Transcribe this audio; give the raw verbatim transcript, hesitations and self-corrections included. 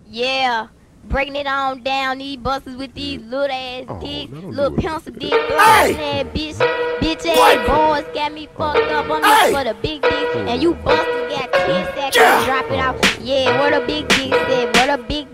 Yeah. Breaking it on down, these busters with these little ass Oh, dicks, no, don't little do it. pencil dick, Hey! ass bitch, bitch What? ass boys got me fucked up. I'm Hey! looking for the big dick, and you busters got ten seconds Yeah. to drop it out. Yeah, where the big dick at? Where the big